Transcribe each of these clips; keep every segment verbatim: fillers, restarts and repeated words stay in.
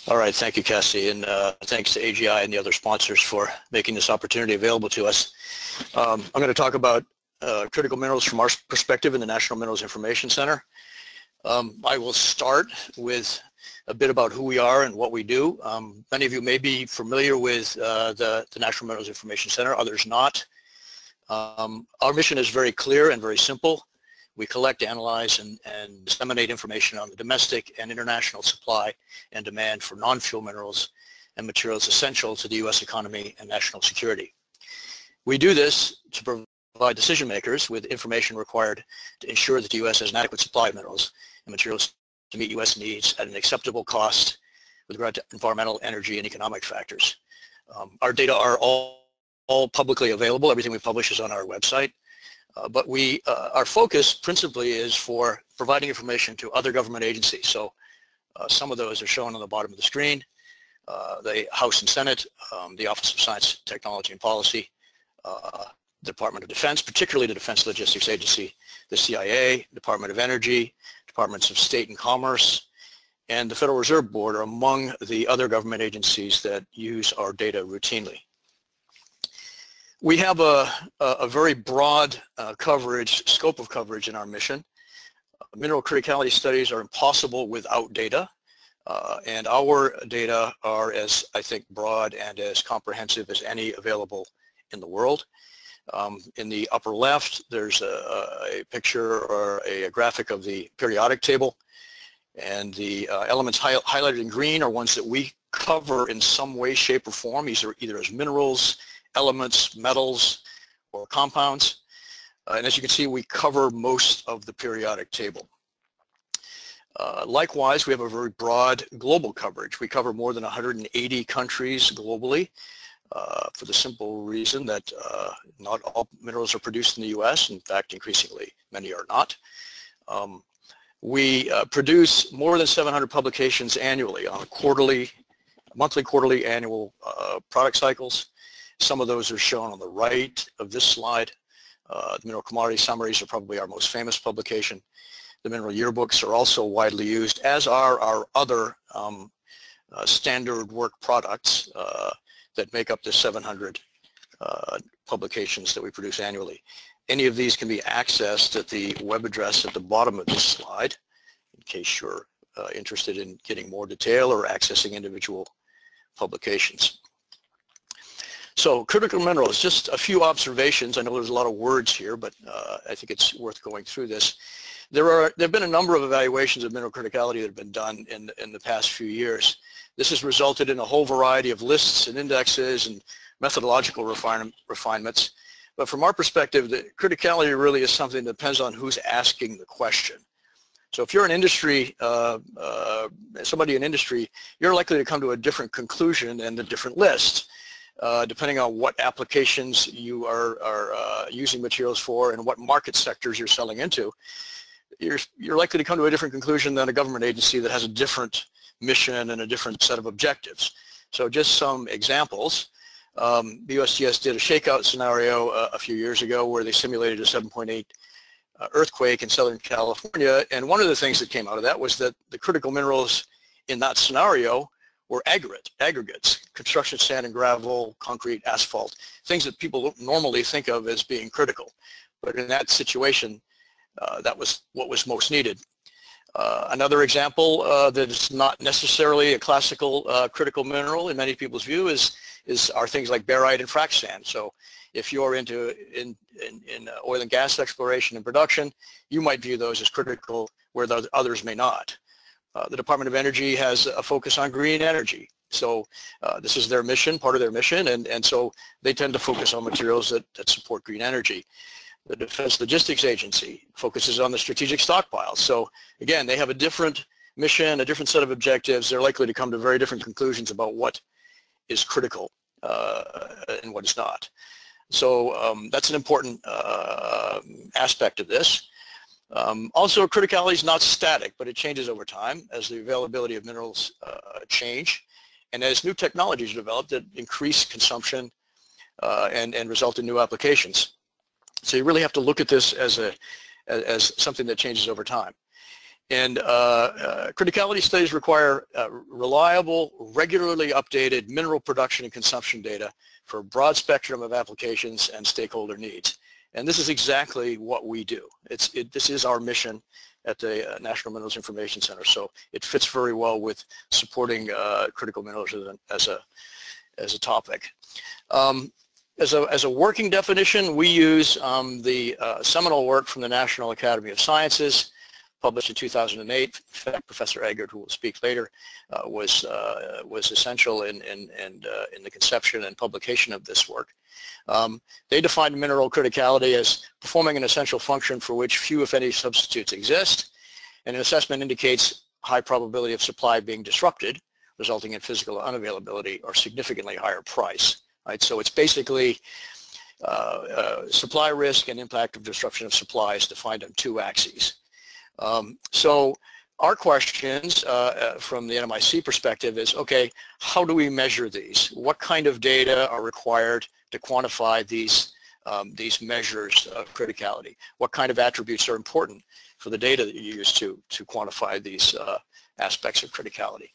All right, thank you, Cassie, and uh, thanks to A G I and the other sponsors for making this opportunity available to us. Um, I'm going to talk about uh, critical minerals from our perspective in the National Minerals Information Center. Um, I will start with a bit about who we are and what we do. Um, many of you may be familiar with uh, the, the National Minerals Information Center, others not. Um, our mission is very clear and very simple. We collect, analyze, and, and disseminate information on the domestic and international supply and demand for non-fuel minerals and materials essential to the U S economy and national security. We do this to provide decision makers with information required to ensure that the U S has an adequate supply of minerals and materials to meet U S needs at an acceptable cost with regard to environmental, energy, and economic factors. Um, our data are all, all publicly available. Everything we publish is on our website. Uh, but we, uh, our focus principally is for providing information to other government agencies. So uh, some of those are shown on the bottom of the screen. Uh, the House and Senate, um, the Office of Science, Technology and Policy, uh, the Department of Defense, particularly the Defense Logistics Agency, the C I A, Department of Energy, Departments of State and Commerce, and the Federal Reserve Board are among the other government agencies that use our data routinely. We have a, a very broad uh, coverage, scope of coverage in our mission. Uh, mineral criticality studies are impossible without data, uh, and our data are as, I think, broad and as comprehensive as any available in the world. Um, in the upper left, there's a, a picture or a, a graphic of the periodic table, and the uh, elements hi highlighted in green are ones that we cover in some way, shape, or form. These are either as minerals, elements, metals, or compounds. Uh, and as you can see, we cover most of the periodic table. Uh, likewise, we have a very broad global coverage. We cover more than one hundred eighty countries globally uh, for the simple reason that uh, not all minerals are produced in the U S. In fact, increasingly, many are not. Um, we uh, produce more than seven hundred publications annually on a quarterly, monthly, quarterly, annual uh, product cycles. Some of those are shown on the right of this slide. Uh, the mineral commodity summaries are probably our most famous publication. The mineral yearbooks are also widely used, as are our other um, uh, standard work products uh, that make up the seven hundred uh, publications that we produce annually. Any of these can be accessed at the web address at the bottom of this slide, in case you're uh, interested in getting more detail or accessing individual publications. So critical minerals, just a few observations. I know there's a lot of words here, but uh, I think it's worth going through this. There are there have been a number of evaluations of mineral criticality that have been done in, in the past few years. This has resulted in a whole variety of lists and indexes and methodological refine, refinements. But from our perspective, the criticality really is something that depends on who's asking the question. So if you're an industry, uh, uh, somebody in industry, you're likely to come to a different conclusion and a different list. Uh, depending on what applications you are, are uh, using materials for and what market sectors you're selling into, you're, you're likely to come to a different conclusion than a government agency that has a different mission and a different set of objectives. So just some examples. Um, the U S G S did a shakeout scenario uh, a few years ago where they simulated a seven point eight uh, earthquake in Southern California, and one of the things that came out of that was that the critical minerals in that scenario were aggregate, aggregates, construction sand and gravel, concrete, asphalt, things that people don't normally think of as being critical. But in that situation, uh, that was what was most needed. Uh, another example uh, that is not necessarily a classical uh, critical mineral in many people's view is, is are things like barite and frac sand. So if you're into in, in, in oil and gas exploration and production, you might view those as critical where the others may not. Uh, the Department of Energy has a focus on green energy. So uh, this is their mission, part of their mission, and, and so they tend to focus on materials that, that support green energy. The Defense Logistics Agency focuses on the strategic stockpiles. So again, they have a different mission, a different set of objectives. They're likely to come to very different conclusions about what is critical uh, and what is not. So um, that's an important uh, aspect of this. Um, also, criticality is not static, but it changes over time as the availability of minerals uh, change, and as new technologies are developed that increase consumption uh, and, and result in new applications. So you really have to look at this as, a, as something that changes over time. And uh, uh, criticality studies require uh, reliable, regularly updated mineral production and consumption data for a broad spectrum of applications and stakeholder needs. And this is exactly what we do. It's, it, this is our mission at the uh, National Minerals Information Center. So it fits very well with supporting uh, critical minerals as a, as a, as a topic. Um, as, a, as a working definition, we use um, the uh, seminal work from the National Academy of Sciences, published in two thousand eight. In fact, Professor Eggert, who will speak later, uh, was uh, was essential in in in, uh, in the conception and publication of this work. Um, they defined mineral criticality as performing an essential function for which few, if any, substitutes exist, and an assessment indicates high probability of supply being disrupted, resulting in physical unavailability or significantly higher price. Right. So it's basically uh, uh, supply risk and impact of disruption of supply is defined on two axes. Um, so our questions uh, from the N M I C perspective is, okay, how do we measure these? What kind of data are required to quantify these, um, these measures of criticality? What kind of attributes are important for the data that you use to, to quantify these uh, aspects of criticality?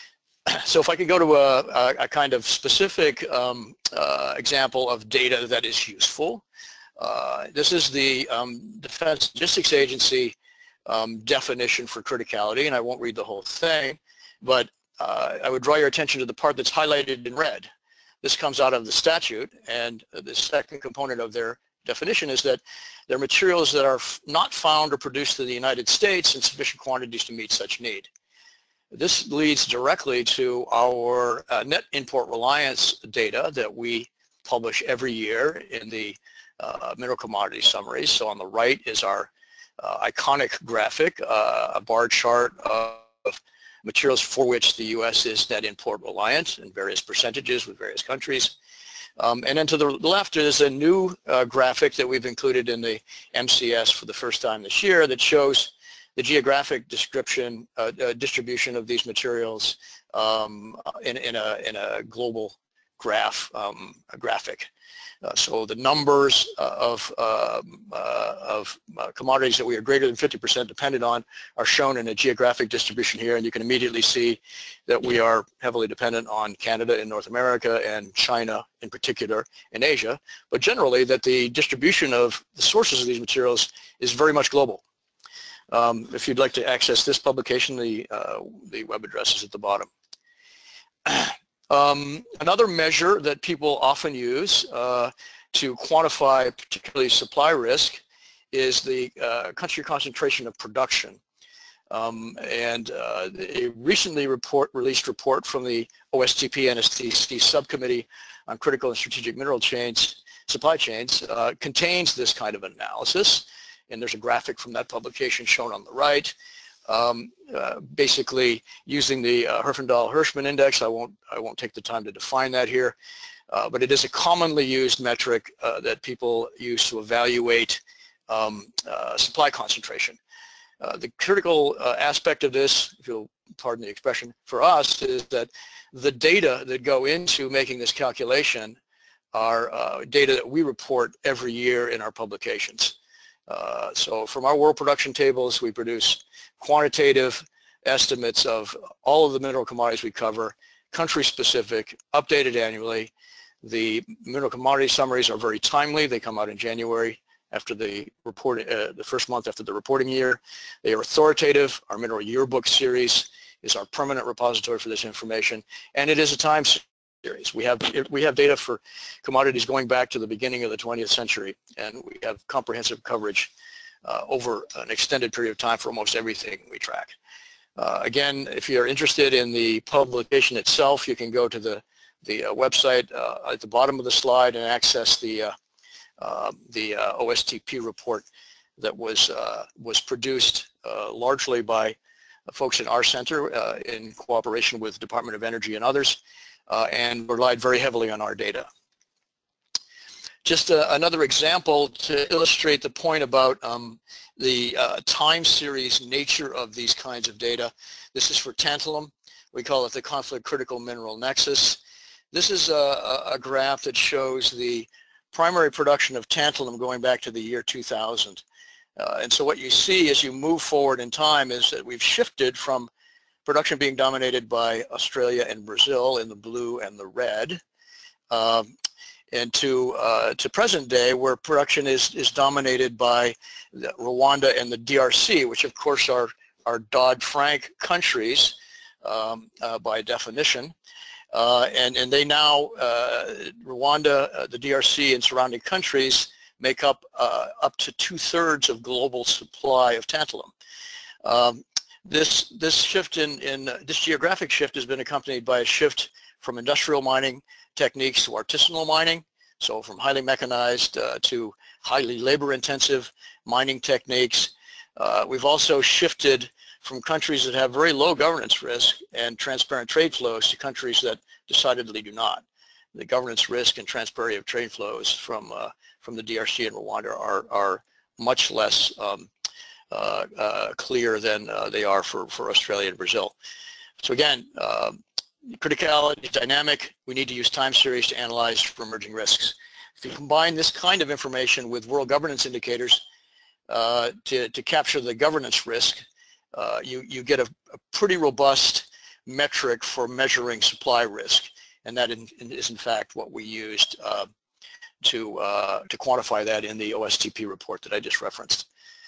So if I could go to a, a, a kind of specific um, uh, example of data that is useful. Uh, this is the um, Defense Logistics Agency Um, definition for criticality, and I won't read the whole thing, but uh, I would draw your attention to the part that's highlighted in red. This comes out of the statute, and the second component of their definition is that they're materials that are not found or produced in the United States in sufficient quantities to meet such need. This leads directly to our uh, net import reliance data that we publish every year in the uh, mineral commodity summaries. So on the right is our Uh, iconic graphic, uh, a bar chart of materials for which the U S is net import reliant in various percentages with various countries. Um, and then to the left is a new uh, graphic that we've included in the M C S for the first time this year that shows the geographic description, uh, uh, distribution of these materials um, in, in, a, in a global graph, um, a graphic. Uh, so the numbers uh, of, uh, uh, of uh, commodities that we are greater than fifty percent dependent on are shown in a geographic distribution here, and you can immediately see that we are heavily dependent on Canada and North America and China in particular in Asia, but generally that the distribution of the sources of these materials is very much global. Um, if you'd like to access this publication, the, uh, the web address is at the bottom. Um, another measure that people often use uh, to quantify particularly supply risk is the uh, country concentration of production. Um, and uh, a recently report, released report from the O S T P N S T C subcommittee on critical and strategic mineral chains, supply chains, uh, contains this kind of analysis. And there's a graphic from that publication shown on the right. Um, uh, basically using the uh, Herfindahl-Hirschman index. I won't, I won't take the time to define that here, uh, but it is a commonly used metric uh, that people use to evaluate um, uh, supply concentration. Uh, the critical uh, aspect of this, if you'll pardon the expression, for us is that the data that go into making this calculation are uh, data that we report every year in our publications. Uh, so from our world production tables, we produce quantitative estimates of all of the mineral commodities we cover, country specific, updated annually. The mineral commodity summaries are very timely. They come out in January after the report, uh, the first month after the reporting year. They are authoritative. Our mineral yearbook series is our permanent repository for this information, and it is a time series. We have, we have data for commodities going back to the beginning of the twentieth century, and we have comprehensive coverage uh, over an extended period of time for almost everything we track. Uh, again, if you're interested in the publication itself, you can go to the, the uh, website uh, at the bottom of the slide and access the, uh, uh, the uh, O S T P report that was, uh, was produced uh, largely by folks in our center uh, in cooperation with the Department of Energy and others. Uh, and relied very heavily on our data. Just uh, another example to illustrate the point about um, the uh, time series nature of these kinds of data. This is for tantalum. We call it the conflict critical mineral nexus. This is a, a graph that shows the primary production of tantalum going back to the year two thousand. Uh, and so what you see as you move forward in time is that we've shifted from production being dominated by Australia and Brazil in the blue and the red, um, and to uh, to present day where production is is dominated by Rwanda and the D R C, which of course are are Dodd-Frank countries um, uh, by definition, uh, and and they now uh, Rwanda, uh, the D R C, and surrounding countries make up uh, up to two-thirds of global supply of tantalum. Um, this this shift in in uh, this geographic shift has been accompanied by a shift from industrial mining techniques to artisanal mining, so from highly mechanized uh, to highly labor-intensive mining techniques. Uh, we've also shifted from countries that have very low governance risk and transparent trade flows to countries that decidedly do not. The governance risk and transparency of trade flows from uh, from the D R C and Rwanda are are much less um, uh, uh, clear than uh, they are for for Australia and Brazil. So again, uh, criticality is dynamic. We need to use time series to analyze for emerging risks. If you combine this kind of information with world governance indicators uh, to to capture the governance risk, uh, you you get a, a pretty robust metric for measuring supply risk. And that in, is in fact what we used uh, to uh, to quantify that in the O S T P report that I just referenced.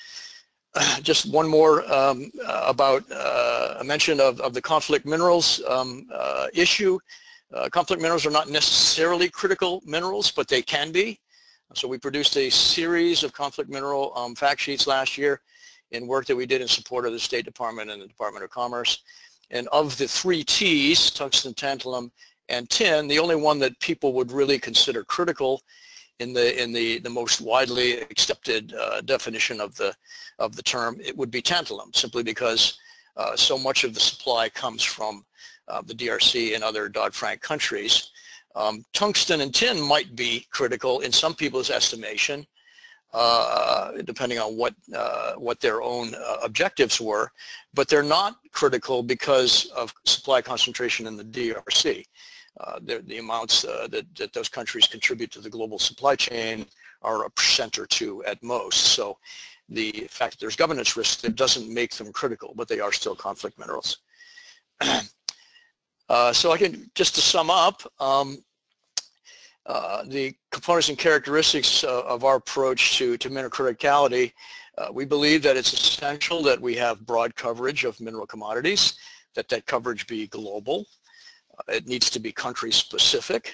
Uh, just one more um, about uh, a mention of, of the conflict minerals um, uh, issue. Uh, conflict minerals are not necessarily critical minerals, but they can be. So we produced a series of conflict mineral um, fact sheets last year in work that we did in support of the State Department and the Department of Commerce. And of the three T's, tungsten, tantalum, and tin, the only one that people would really consider critical in the in the the most widely accepted uh, definition of the of the term, it would be tantalum, simply because uh, so much of the supply comes from uh, the D R C and other Dodd-Frank countries. Um, tungsten and tin might be critical in some people's estimation, uh, depending on what uh, what their own uh, objectives were, but they're not critical because of supply concentration in the D R C. Uh, the, the amounts uh, that, that those countries contribute to the global supply chain are a percent or two at most. So the fact that there's governance risk, that doesn't make them critical, but they are still conflict minerals. uh, so I can, just to sum up, um, uh, the components and characteristics uh, of our approach to, to mineral criticality, uh, we believe that it's essential that we have broad coverage of mineral commodities, that that coverage be global. It needs to be country specific.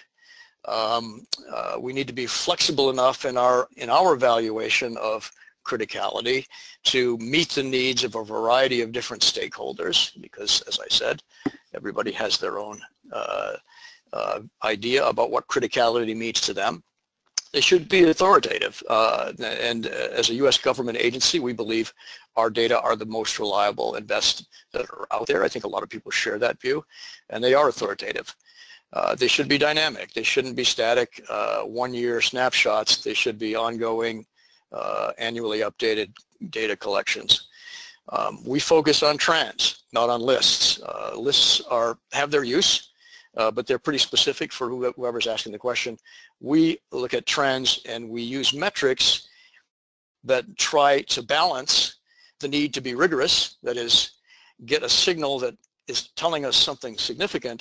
Um, uh, we need to be flexible enough in our in our evaluation of criticality to meet the needs of a variety of different stakeholders, because, as I said, everybody has their own uh, uh, idea about what criticality means to them. They should be authoritative, uh, and as a U S government agency, we believe our data are the most reliable and best that are out there. I think a lot of people share that view, and they are authoritative. Uh, they should be dynamic. They shouldn't be static uh, one-year snapshots. They should be ongoing, uh, annually updated data collections. Um, we focus on trends, not on lists. Uh, lists are have their use, uh, but they're pretty specific for whoever's asking the question. We look at trends and we use metrics that try to balance the need to be rigorous, that is, get a signal that is telling us something significant,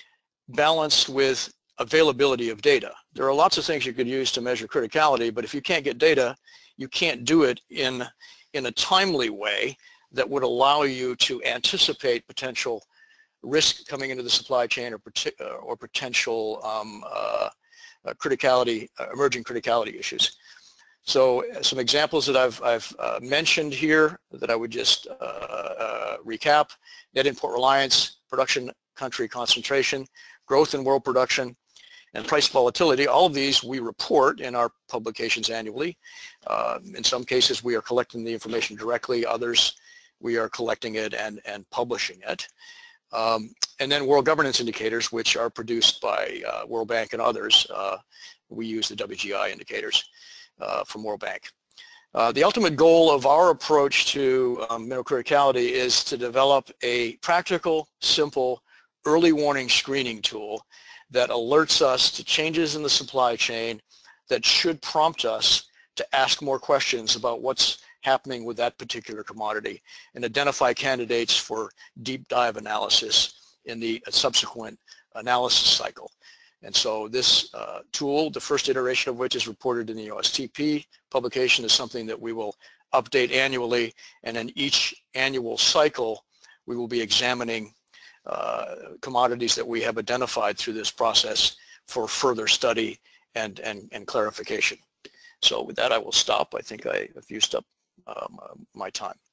balanced with availability of data. There are lots of things you could use to measure criticality, but if you can't get data, you can't do it in, in a timely way that would allow you to anticipate potential risk coming into the supply chain or, or potential um, uh, uh, criticality, uh, emerging criticality issues. So uh, some examples that I've, I've uh, mentioned here that I would just uh, uh, recap: net import reliance, production country concentration, growth in world production, and price volatility. All of these we report in our publications annually. Uh, in some cases we are collecting the information directly, others we are collecting it and, and publishing it. Um, and then world governance indicators, which are produced by uh, World Bank and others. Uh, we use the W G I indicators uh, from World Bank. Uh, the ultimate goal of our approach to um, mineral criticality is to develop a practical, simple, early warning screening tool that alerts us to changes in the supply chain that should prompt us to ask more questions about what's happening with that particular commodity and identify candidates for deep dive analysis in the subsequent analysis cycle. And so this uh, tool, the first iteration of which is reported in the O S T P publication, is something that we will update annually, and in each annual cycle we will be examining uh, commodities that we have identified through this process for further study and, and, and clarification. So with that I will stop. I think I have used up um, my time.